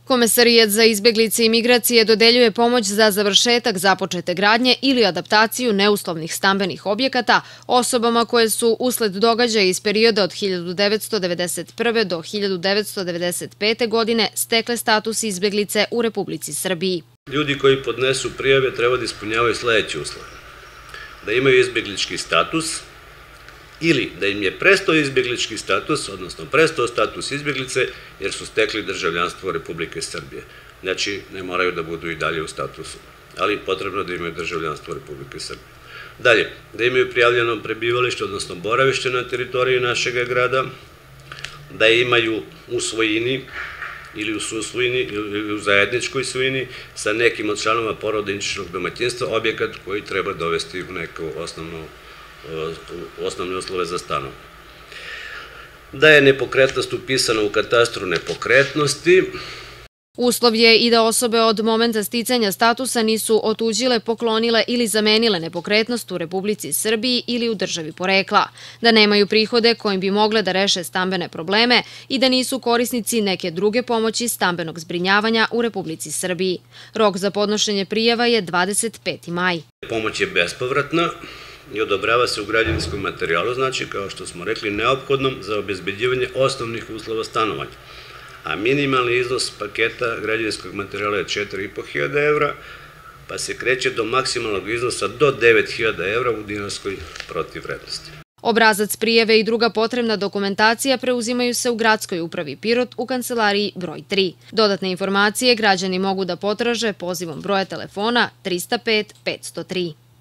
Komesarijat za izbeglice i migracije dodeljuje pomoć za završetak započete gradnje ili adaptaciju neuslovnih stambenih objekata osobama koje su usled događaja iz perioda od 1991. do 1995. godine stekle status izbeglice u Republici Srbiji. Ljudi koji podnesu prijave treba da ispunjavaju sledeće uslove: da imaju izbeglički status ili da im je prestao izbeglički status, odnosno prestao status izbeglice jer su stekli državljanstvo Republike Srbije. Znači, ne moraju da budu i dalje u statusu, ali potrebno da imaju državljanstvo Republike Srbije. Dalje, da imaju prijavljeno prebivalište, odnosno boravište na teritoriji našeg grada, da imaju u svojini ili u susvojini ili u zajedničkoj svojini sa nekim od članova porodičnog domaćinstva objekat koji treba dovesti u neku osnovne uslove za stanovanje. Da je nepokretnost upisana u katastru nepokretnosti. Uslov je i da osobe od momenta sticanja statusa nisu otuđile, poklonile ili zamenile nepokretnost u Republici Srbiji ili u državi porekla, da nemaju prihode kojim bi mogle da reše stambene probleme i da nisu korisnici neke druge pomoći stambenog zbrinjavanja u Republici Srbiji. Rok za podnošenje prijava je 25. maj. Pomoć je bespovratna i odobrava se u građevinskom materijalu, znači, kao što smo rekli, neophodnom za obezbeđivanje osnovnih uslova stanovanja. A minimalni iznos paketa građevinskog materijala je 4.500 evra, pa se kreće do maksimalnog iznosa do 9.000 evra u dinarskoj protivvrednosti. Obrazac prijave i druga potrebna dokumentacija preuzimaju se u Gradskoj upravi Pirot u kancelariji broj 3. Dodatne informacije građani mogu da potraže pozivom broja telefona 305 503.